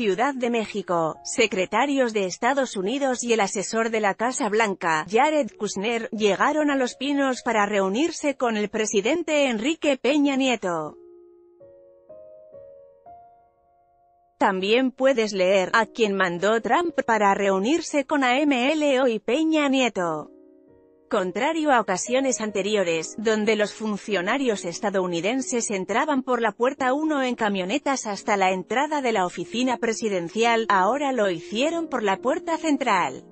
Ciudad de México, secretarios de Estados Unidos y el asesor de la Casa Blanca, Jared Kushner, llegaron a Los Pinos para reunirse con el presidente Enrique Peña Nieto. También puedes leer, a quien mandó Trump para reunirse con AMLO y Peña Nieto. Contrario a ocasiones anteriores, donde los funcionarios estadounidenses entraban por la puerta 1 en camionetas hasta la entrada de la oficina presidencial, ahora lo hicieron por la puerta central.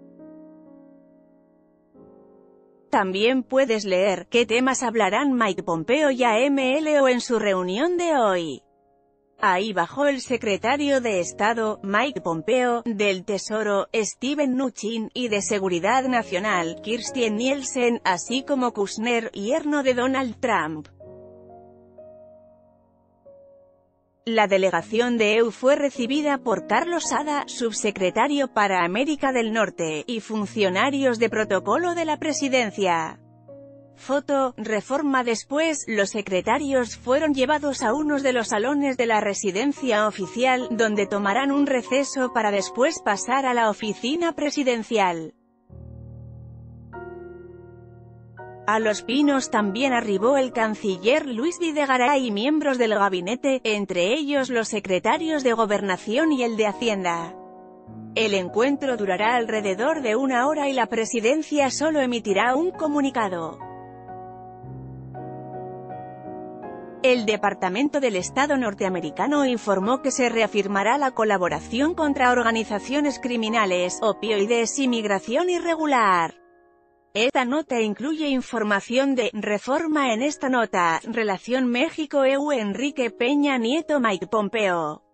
También puedes leer, qué temas hablarán Mike Pompeo y AMLO en su reunión de hoy. Ahí bajó el secretario de Estado, Mike Pompeo, del Tesoro, Steven Mnuchin, y de Seguridad Nacional, Kirstjen Nielsen, así como Kushner, yerno de Donald Trump. La delegación de EU fue recibida por Carlos Sada, subsecretario para América del Norte, y funcionarios de protocolo de la presidencia. Foto, Reforma. Después, los secretarios fueron llevados a uno de los salones de la residencia oficial, donde tomarán un receso para después pasar a la oficina presidencial. A Los Pinos también arribó el canciller Luis Videgaray y miembros del gabinete, entre ellos los secretarios de Gobernación y el de Hacienda. El encuentro durará alrededor de 1 hora y la presidencia solo emitirá un comunicado. El Departamento del Estado norteamericano informó que se reafirmará la colaboración contra organizaciones criminales, opioides y migración irregular. Esta nota incluye información de Reforma. En esta nota, relación México-EU. Enrique Peña Nieto, Mike Pompeo.